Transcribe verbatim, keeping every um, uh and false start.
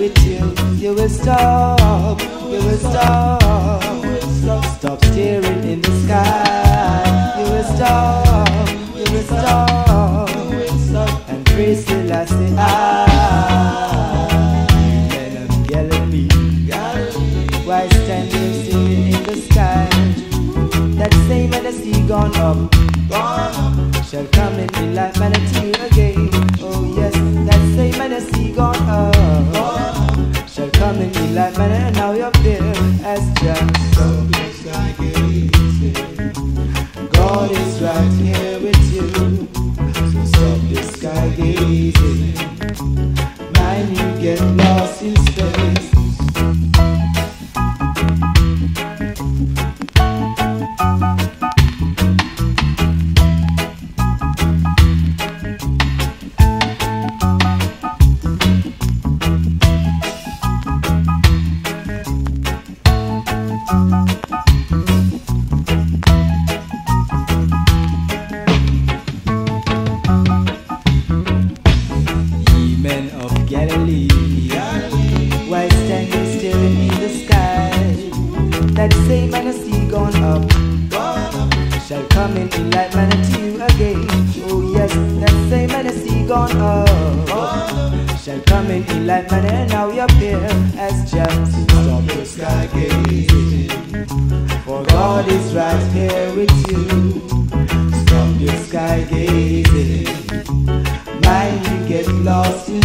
with you. You will stop, you will stop. Stop staring in the sky. You will stop, you will stop. And praise the last thing I. Men of Galilee, why standing still in the sky? That same when the sea gone up, shall come and be like manatee again. Oh yes, that same when the sea gone up, shall come and be like manatee. And now you're there as just God is right here with you. So stop the sky gazing. Mind you get lost in space. While standing still in the sky, that same man a sea gone up, shall come in in like manatee again. Oh yes, that same man a sea gone up, shall come in in like manatee. And now you appear as just stop the sky gazing, for God is right here with you. Stop your sky gazing, mind you get lost in